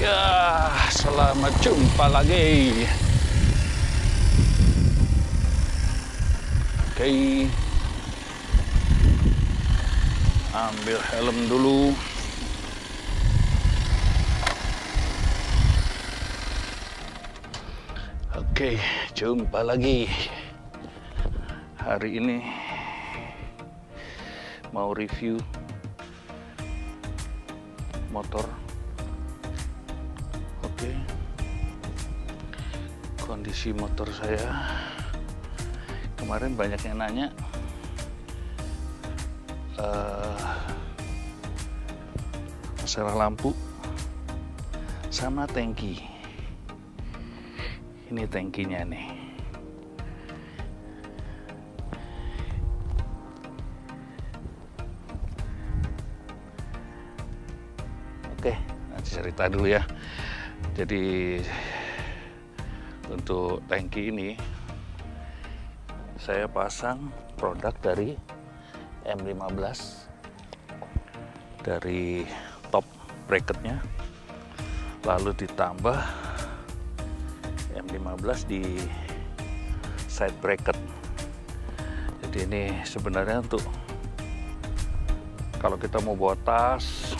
Ya, selamat jumpa lagi. Oke. Ambil helm dulu. Oke, jumpa lagi. Hari ini mau review motor. Oke, kondisi motor saya kemarin banyak yang nanya masalah lampu sama tangki. Ini tangkinya nih. Oke, nanti cerita dulu ya. Jadi untuk tangki ini saya pasang produk dari M15 dari top bracketnya, lalu ditambah M15 di side bracket. Jadi ini sebenarnya untuk kalau kita mau bawa tas,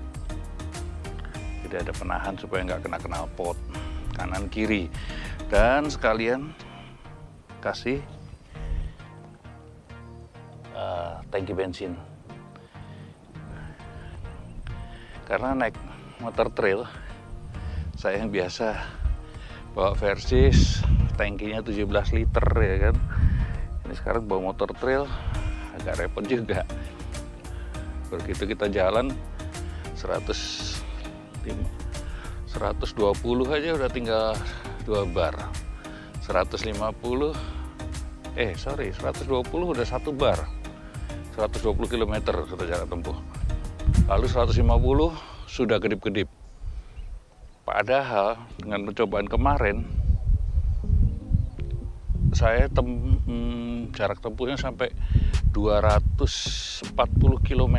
tidak ada penahan supaya nggak kena knalpot kanan kiri, dan sekalian kasih tangki bensin. Karena naik motor trail, saya yang biasa bawa Versys, tangkinya 17 liter ya kan. Ini sekarang bawa motor trail agak repot juga. Begitu kita jalan 120 aja udah tinggal 2 bar. 120 udah 1 bar. 120 km sudah jarak tempuh. Lalu 150 sudah kedip-kedip. Padahal dengan percobaan kemarin saya jarak tempuhnya sampai 240 km.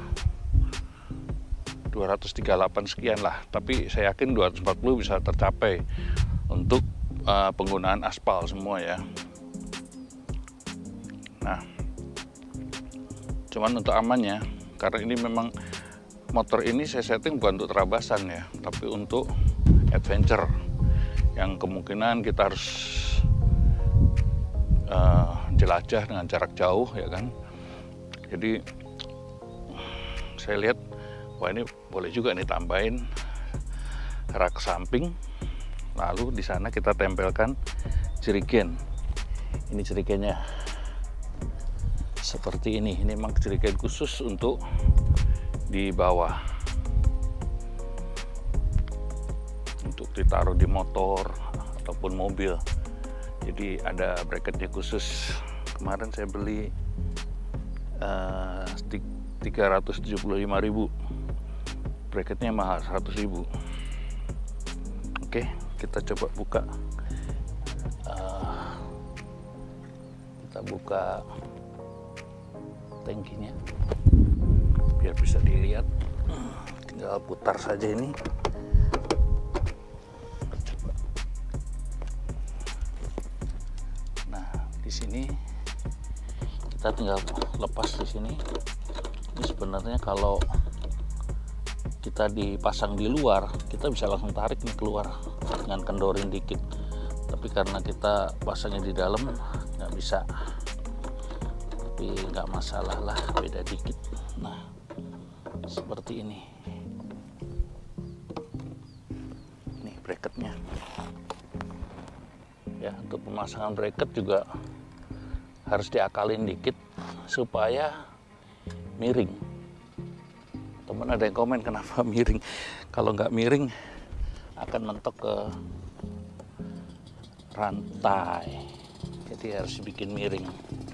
238 sekian lah, tapi saya yakin 240 bisa tercapai untuk penggunaan aspal semua ya. Nah, cuman untuk amannya, karena ini memang motor ini saya setting bukan untuk terabasan ya, tapi untuk adventure yang kemungkinan kita harus jelajah dengan jarak jauh ya kan. Jadi saya lihat, wah ini boleh juga nih tambahin rak samping, lalu di sana kita tempelkan jerigen. Ini jerigennya seperti ini. Ini memang jerigen khusus untuk di bawah, untuk ditaruh di motor ataupun mobil. Jadi ada bracketnya khusus. Kemarin saya beli 375.000. Bracketnya mahal, 100.000. Oke, kita coba buka. Kita buka tangkinya biar bisa dilihat. Tinggal putar saja ini. Coba. Nah, di sini kita tinggal lepas di sini. Ini sebenarnya kalau kita dipasang di luar, kita bisa langsung tarik nih keluar dengan kendorin dikit. Tapi karena kita pasangnya di dalam, nggak bisa. Tapi nggak masalah lah, beda dikit. Nah, seperti ini. Nih bracketnya. Ya, untuk pemasangan bracket juga harus diakalin dikit supaya miring. Teman ada yang komen kenapa miring. Kalau nggak miring akan mentok ke rantai, jadi harus dibikin miring.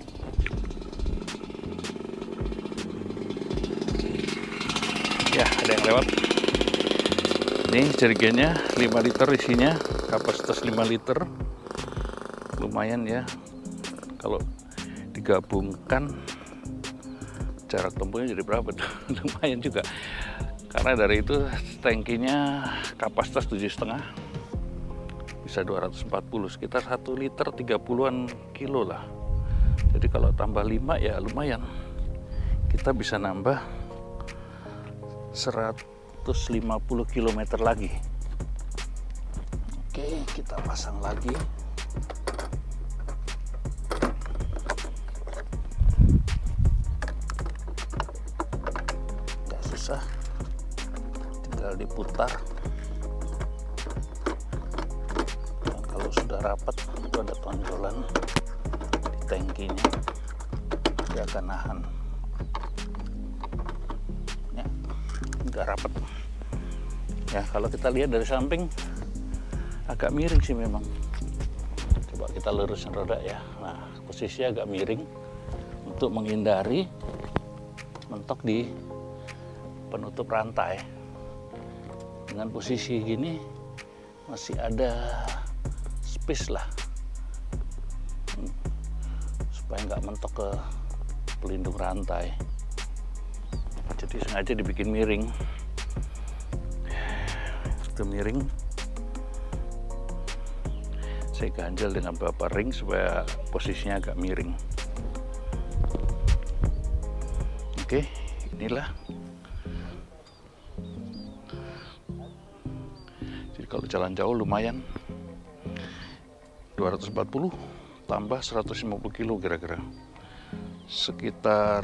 Ya, ada yang lewat. Ini jerigennya 5 liter isinya, kapasitas 5 liter. Lumayan ya, kalau digabungkan jarak tempuhnya jadi berapa tuh? Lumayan juga. Karena dari itu tangkinya kapasitas 7,5, bisa 240, sekitar 1 liter 30-an kilo lah. Jadi kalau tambah 5 ya lumayan, kita bisa nambah 150 km lagi. Oke, kita pasang lagi. Nggak susah, tinggal diputar. Dan kalau sudah rapat, itu ada tonjolan di tangkinya, dia akan nahan. Ya, nggak rapat. Ya, kalau kita lihat dari samping agak miring sih memang. Coba kita lurusin roda ya. Nah, posisinya agak miring untuk menghindari mentok di penutup rantai. Dengan posisi gini masih ada space lah, supaya nggak mentok ke pelindung rantai. Jadi sengaja dibikin miring. Itu miring, saya ganjel dengan beberapa ring supaya posisinya agak miring. Oke, inilah. Jadi kalau jalan jauh lumayan, 240 tambah 150 kilo kira-kira, sekitar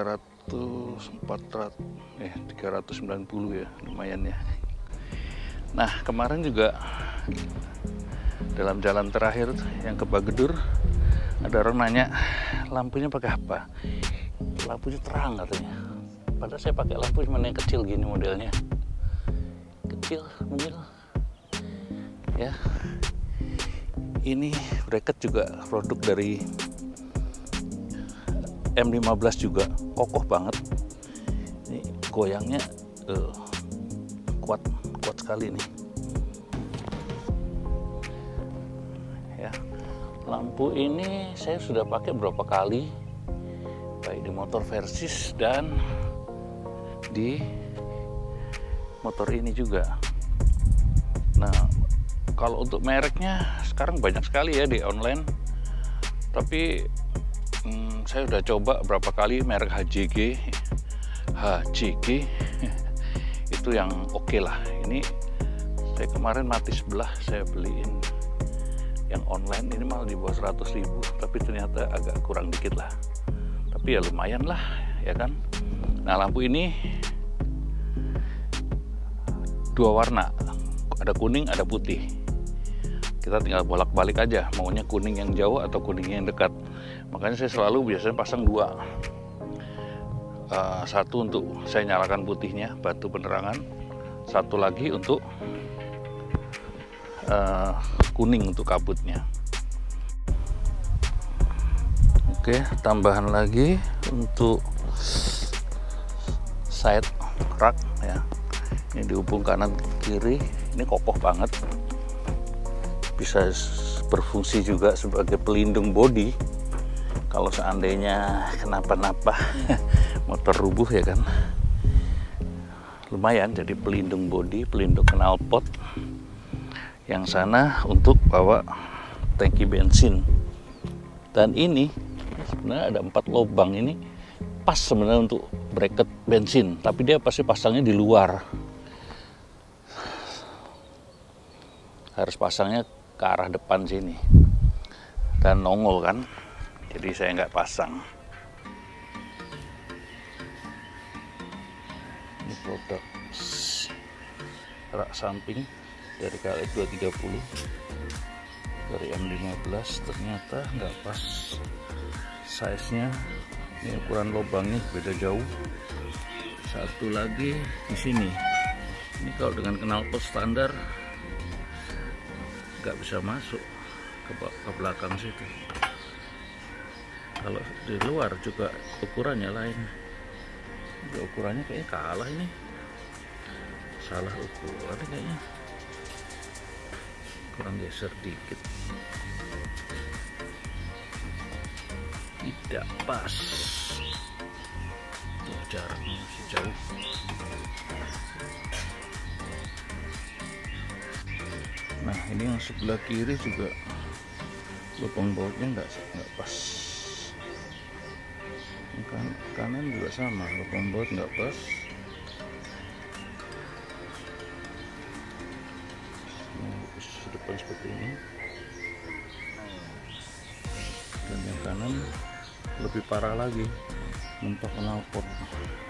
390 ya, lumayan ya. Nah, kemarin juga dalam jalan terakhir yang ke Bagedur, ada orang nanya lampunya pakai apa. Lampunya terang katanya, padahal saya pakai lampu cuma yang kecil gini modelnya, kecil mungkin ya. Ini bracket juga produk dari M15 juga, kokoh banget. Ini goyangnya kuat sekali nih ya. Lampu ini saya sudah pakai berapa kali, baik di motor Versys dan di motor ini juga. Nah, kalau untuk mereknya sekarang banyak sekali ya di online, tapi saya udah coba berapa kali merek HJG itu yang oke lah. Ini saya kemarin mati sebelah, saya beliin yang online, ini malah di bawah 100.000, tapi ternyata agak kurang dikit lah, tapi ya lumayan lah ya kan. Nah, lampu ini dua warna, ada kuning ada putih. Kita tinggal bolak-balik aja, maunya kuning yang jauh atau kuning yang dekat. Makanya saya selalu biasanya pasang dua, satu untuk saya nyalakan putihnya, batu penerangan, satu lagi untuk kuning untuk kabutnya. Oke, tambahan lagi untuk side rack ya. Ini dihubung kanan kiri, ini kokoh banget, bisa berfungsi juga sebagai pelindung bodi kalau seandainya kenapa-napa motor rubuh ya kan. Lumayan jadi pelindung bodi, pelindung knalpot. Yang sana untuk bawa tangki bensin. Dan ini sebenarnya ada 4 lubang, ini pas sebenarnya untuk bracket bensin, tapi dia pasti pasangnya di luar. Harus pasangnya ke arah depan sini dan nongol kan, jadi saya nggak pasang. Ini produk rak samping dari KLX 230 dari M15, ternyata nggak pas size-nya. Ini ukuran lubangnya beda jauh. Satu lagi di sini, ini kalau dengan knalpot standar nggak bisa masuk ke belakang situ. Kalau di luar juga ukurannya lain. Ukurannya kayaknya kalah ini, salah ukuran kayaknya, kurang geser dikit, tidak pas. Tuh, jaraknya masih jauh. Nah ini yang sebelah kiri juga lubang bautnya nggak pas. Yang kanan juga sama, lubang baut nggak pas. Nah, posisi depan seperti ini, dan yang kanan lebih parah lagi, mentok knalpot.